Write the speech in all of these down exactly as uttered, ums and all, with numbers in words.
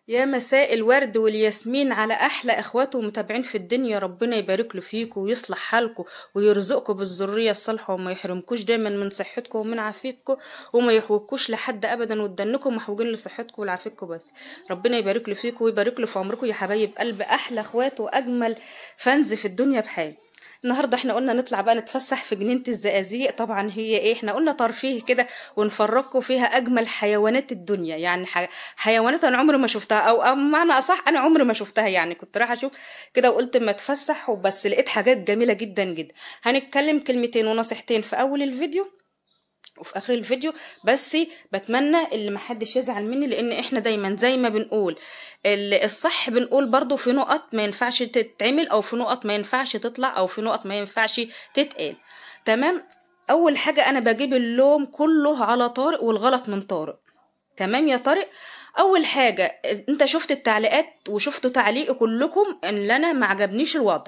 يا مساء الورد والياسمين على احلى اخوات ومتابعين في الدنيا. ربنا يبارك له فيكم ويصلح حالكم ويرزقكم بالذريه الصالحه وما يحرمكوش دايما من صحتكم ومن عافيتكم وما يحوجكوش لحد ابدا وتدنكم محوجين لصحتكم ولعافيتكم بس. ربنا يبارك له فيكم ويبارك له في عمركم يا حبايب قلب احلى اخوات واجمل فانز في الدنيا بحال. النهارده احنا قلنا نطلع بقى نتفسح في جنينة الزقازيق. طبعا هي ايه، احنا قلنا ترفيه كده ونفرجكم فيها اجمل حيوانات الدنيا، يعني ح... حيوانات انا عمري ما شفتها، او او معنى اصح انا عمري ما شفتها. يعني كنت رايحه اشوف كده وقلت اما اتفسح وبس، لقيت حاجات جميله جدا جدا. هنتكلم كلمتين ونصيحتين في اول الفيديو وفي اخر الفيديو، بس بتمنى اللي محدش يزعل مني، لان احنا دايما زي ما بنقول الصح بنقول برضو في نقط ما ينفعش تتعمل، او في نقط ما ينفعش تطلع، او في نقط ما ينفعش تتقال. تمام. اول حاجة انا بجيب اللوم كله على طارق والغلط من طارق. تمام يا طارق. اول حاجة انت شفت التعليقات وشفتوا تعليقي كلكم ان انا ما عجبنيش الوضع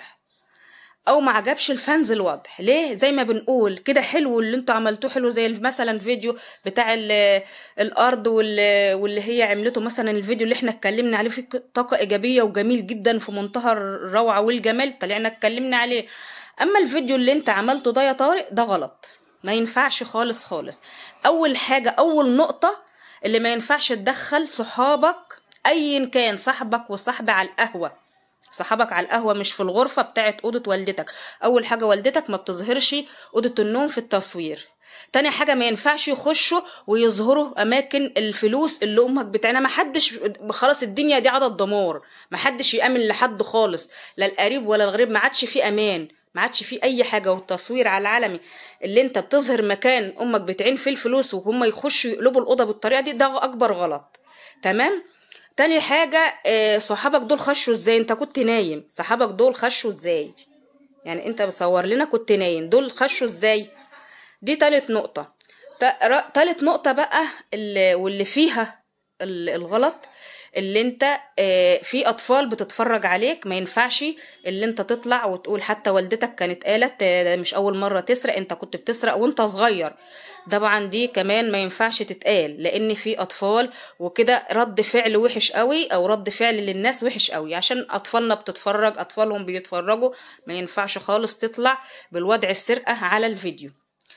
او ما عجبش الفانز الوضع. ليه؟ زي ما بنقول كده حلو اللي انتوا عملتوه، حلو زي مثلا فيديو بتاع الارض واللي هي عملته، مثلا الفيديو اللي احنا اتكلمنا عليه فيه طاقة ايجابية وجميل جدا في منتهى الروعة والجمال، طلعنا اتكلمنا عليه. اما الفيديو اللي انت عملته ده يا طارق ده غلط، ما ينفعش خالص خالص. اول حاجة اول نقطة اللي ما ينفعش تدخل صحابك، ايا كان صاحبك وصاحبي على القهوة، صحابك على القهوة مش في الغرفة بتاعت أوضة والدتك. أول حاجة والدتك ما بتظهرش أوضة النوم في التصوير. تاني حاجة ما ينفعش يخشوا ويظهروا أماكن الفلوس اللي أمك بتاعنا. ما حدش، خلاص الدنيا دي عدد دمار، ما حدش يأمن لحد خالص، لا القريب ولا الغريب، ما عادش فيه أمان، ما عادش فيه أي حاجة. والتصوير على العالمي اللي أنت بتظهر مكان أمك بتعين فيه الفلوس وهم يخشوا يقلبوا الأوضة بالطريقة دي، ده أكبر غلط. تمام. تاني حاجة صحابك دول خشوا ازاي؟ انت كنت نايم، صحابك دول خشوا ازاي؟ يعني انت بتصور لنا كنت نايم، دول خشوا ازاي؟ دي تالت نقطة. تالت نقطة بقى اللي واللي فيها الغلط، اللي انت في اطفال بتتفرج عليك. ما ينفعش اللي انت تطلع وتقول حتى والدتك كانت قالت مش اول مرة تسرق، انت كنت بتسرق وانت صغير. طبعا دي كمان ما ينفعش تتقال، لان في اطفال وكده رد فعل وحش قوي، او رد فعل للناس وحش قوي، عشان اطفالنا بتتفرج، اطفالهم بيتفرجوا. ما ينفعش خالص تطلع بالوضع السرقة على الفيديو.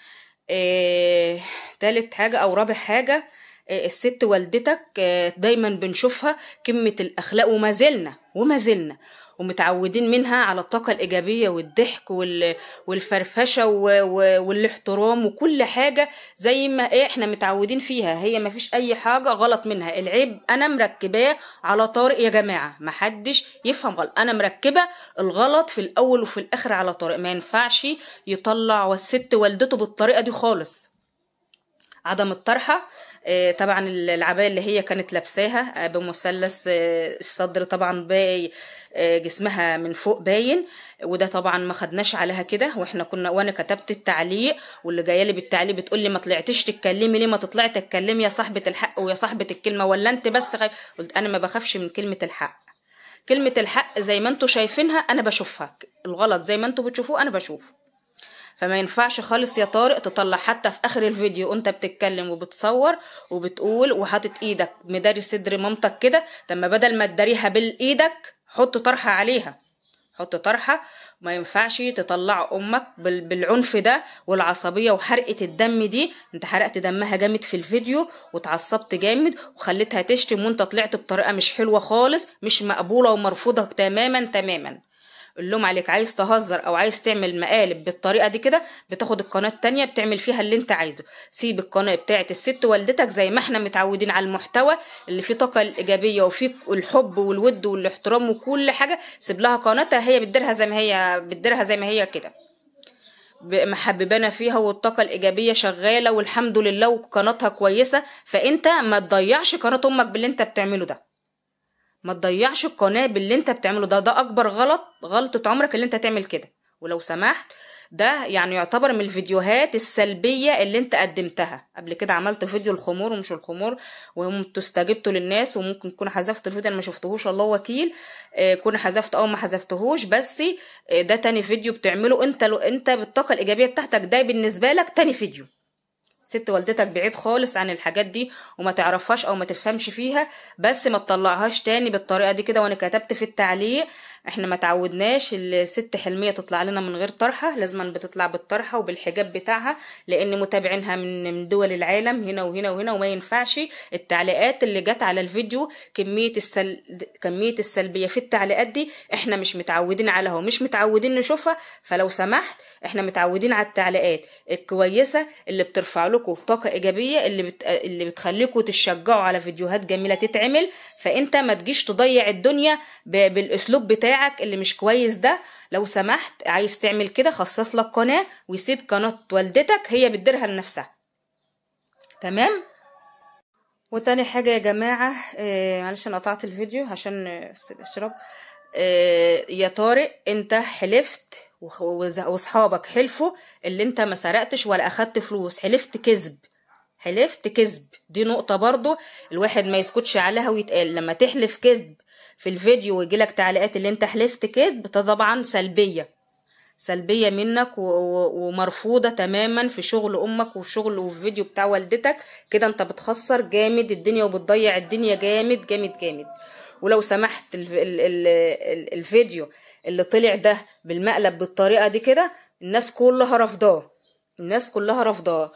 اه تالت حاجة او رابع حاجة، الست والدتك دايما بنشوفها قمة الأخلاق، وما زلنا وما زلنا ومتعودين منها على الطاقة الإيجابية والضحك والفرفشة والاحترام وكل حاجة زي ما احنا متعودين فيها. هي ما فيش أي حاجة غلط منها. العيب أنا مركباه على طارق يا جماعة، ما حدش يفهم غلط. أنا مركبة الغلط في الأول وفي الآخر على طارق. ما ينفعش يطلع والست والدته بالطريقة دي خالص. عدم الطرحة، طبعا العباية اللي هي كانت لابساها بمثلث الصدر، طبعا باقي جسمها من فوق باين، وده طبعا ما خدناش عليها كده. واحنا كنا وانا كتبت التعليق، واللي جايه لي بالتعليق بتقول لي ما طلعتش تتكلمي ليه؟ ما تطلعي تتكلمي يا صاحبه الحق ويا صاحبه الكلمه، ولا انت بس خايف؟ قلت انا ما بخافش من كلمه الحق. كلمه الحق زي ما انتوا شايفينها انا بشوفها، الغلط زي ما انتوا بتشوفوه انا بشوفه. فما ينفعش خالص يا طارق تطلع حتى في اخر الفيديو وانت بتتكلم وبتصور وبتقول وحاطط ايدك مداري صدر مامتك كده. طب ما بدل ما تداريها بالايدك حط طرحه عليها، حط طرحه. ما ينفعش تطلع امك بالعنف ده والعصبيه وحرقه الدم دي. انت حرقت دمها جامد في الفيديو واتعصبت جامد وخليتها تشتم، وانت طلعت بطريقه مش حلوه خالص، مش مقبوله ومرفوضه تماما تماما. اللوم عليك. عايز تهزر او عايز تعمل مقالب بالطريقه دي كده، بتاخد القناه التانية بتعمل فيها اللي انت عايزه. سيب القناه بتاعت الست والدتك زي ما احنا متعودين على المحتوى اللي فيه طاقه الايجابيه وفيه الحب والود والاحترام وكل حاجه. سيب لها قناتها، هي بتديرها زي ما هي بتديرها زي ما هي كده، محببانا فيها والطاقه الايجابيه شغاله والحمد لله وقناتها كويسه. فانت ما تضيعش قناه امك باللي انت بتعمله ده، ما تضيعش القناه باللي انت بتعمله ده. ده اكبر غلط، غلطه عمرك اللي انت تعمل كده. ولو سمحت ده يعني يعتبر من الفيديوهات السلبيه اللي انت قدمتها. قبل كده عملت فيديو الخمور ومش الخمور، وانتوا استجبتوا للناس، وممكن كون حذفت الفيديو انا ما شفتهوش الله وكيل، اه كون حذفت او ما حذفتهوش. بس اه ده تاني فيديو بتعمله انت، لو انت بالطاقه الايجابيه بتاعتك ده بالنسبه لك تاني فيديو. ست والدتك بعيد خالص عن الحاجات دي وما تعرفهاش او ما تفهمش فيها، بس ما تطلعهاش تاني بالطريقه دي كده. وانا كتبت في التعليق احنا ما تعودناش الست حلميه تطلع لنا من غير طرحه، لازما بتطلع بالطرحه وبالحجاب بتاعها، لان متابعينها من من دول العالم هنا وهنا وهنا، وما ينفعش التعليقات اللي جت على الفيديو كميه السل... كميه السلبيه في التعليقات دي احنا مش متعودين عليها ومش متعودين نشوفها. فلو سمحت احنا متعودين على التعليقات الكويسه اللي بترفع لكم طاقه ايجابيه، اللي بت... اللي بتخليكم تشجعوا على فيديوهات جميله تتعمل. فانت ما تجيش تضيع الدنيا ب... بالاسلوب بتاعك اللي مش كويس ده. لو سمحت عايز تعمل كده خصص لك قناه ويسيب قناه والدتك هي بتديرها لنفسها، تمام؟ وتاني حاجه يا جماعه، آه معلش انا قطعت الفيديو عشان اشرب. آه يا طارق انت حلفت واصحابك حلفوا اللي انت ما سرقتش ولا اخدت فلوس، حلفت كذب، حلفت كذب. دي نقطة برضو الواحد ما يسكتش عليها ويتقال. لما تحلف كذب في الفيديو ويجيلك تعليقات اللي انت حلفت كذب، ده طبعا سلبية سلبية منك ومرفوضة تماما في شغل امك وفي شغل وفي فيديو بتاع والدتك. كده انت بتخسر جامد الدنيا وبتضيع الدنيا جامد جامد جامد. ولو سمحت ال ال ال الفيديو اللي طلع ده بالمقلب بالطريقة دي كده الناس كلها رفضاه، الناس كلها رفضاه.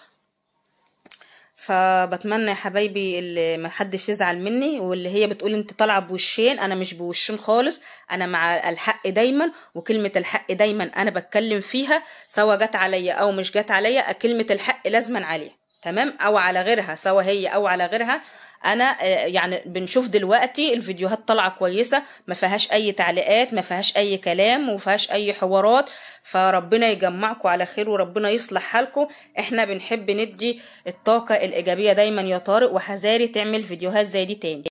فبتمنى يا حبايبي اللي ما حدش يزعل مني، واللي هي بتقول انت طالعه بوشين، انا مش بوشين خالص، انا مع الحق دايما، وكلمه الحق دايما انا بتكلم فيها سواء جت عليا او مش جت عليا، كلمه الحق لازما عليها، تمام؟ او على غيرها، سواء هي او على غيرها. انا يعني بنشوف دلوقتي الفيديوهات طالعه كويسه، ما فيهاش اي تعليقات، ما فيهاش اي كلام، وما فيهاش اي حوارات. فربنا يجمعكم على خير وربنا يصلح حالكم. احنا بنحب ندي الطاقه الايجابيه دايما يا طارق، وحذاري تعمل فيديوهات زي دي تاني.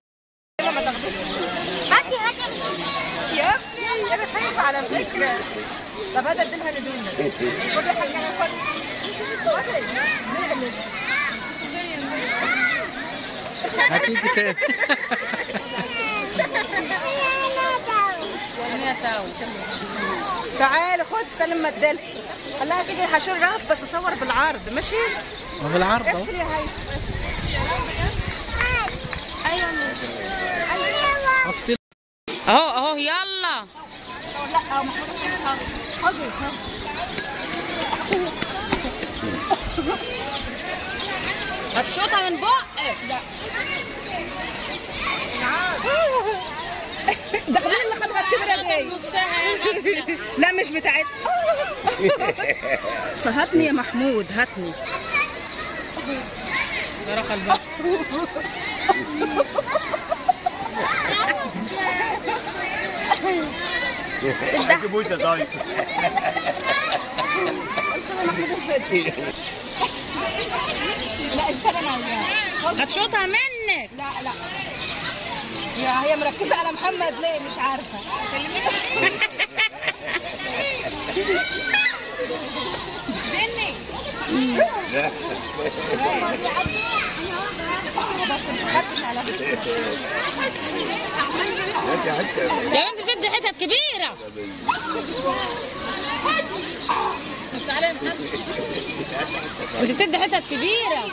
هاتي هاتي يا ابني انا خايفه على فكره. طب هذا اديلها لدولنا خدي يا حاجه خدي هاتي كتاب. تعالي خد سلم مدلها، خليها تيجي هشيل رهف بس اصور بالعرض، ماشي؟ بالعرض اهو. افصل يا هيثم. ايوه افصل اهو اهو يلا. لا محمود خدي هتشوطها من بقك. لا ده مين اللي خدها الكبيره دي؟ لا مش بتاعتنا. هاتني يا محمود هاتني. ده رخى البقر. بوسه طيب. استنى محمود الفيديو. لا استنى انا هتشوطها منك. لا لا يا هي مركزه على محمد ليه مش عارفه. مني لا بس ما خدتش على فكره. يا بنت في حتت كبيره. تعالي يا محمد. انت بتدي حتت كبيره.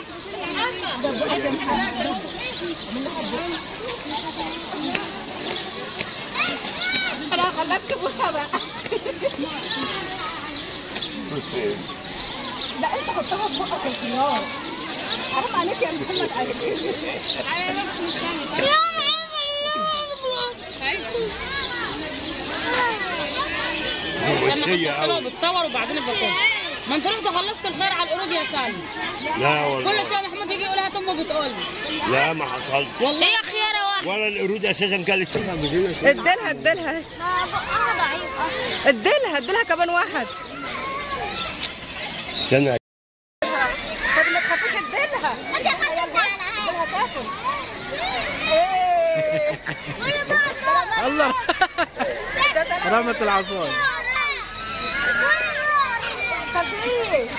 انا خلاك تبصها بقى. لا انت حطها في بقك الخيار، حرام عليك يا محمد. عايشين استنى حتى بتصور وبعدين بكون. ما انت رحت خلصت الخير على القرود يا سالم. لا والله كل شويه محمود يجي يقول هات امه بتقول لا ما حصلش والله يا خياره واحده. ولا القرود اساسا كانت اديلها اديلها بقها ضعيف اصلا. اديلها اديلها كمان واحد. استنى خد ما تخافوش اديلها. اديلها تاكل. الله رمت العصايه. خفيف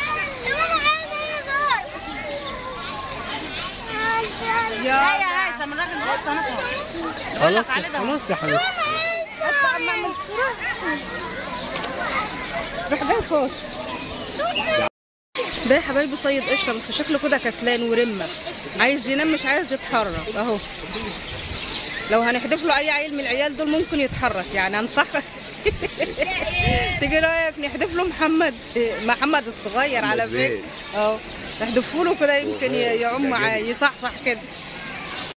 يا يا هيثم الراجل ده اصلا خلاص خلاص يا حبيبتي. اطلع اما اعمل صوره. روح جاي فوز. ده يا حبايبي صيد قشطه، بس شكله كده كسلان ورمه، عايز ينام مش عايز يتحرك اهو. لو هنحدف له اي عيل من العيال دول ممكن يتحرك، يعني انصحك تيجي رايك نحدف له محمد محمد الصغير على فكره اهو، نحدفه له كده يمكن يعوم معاه يصحصح كده.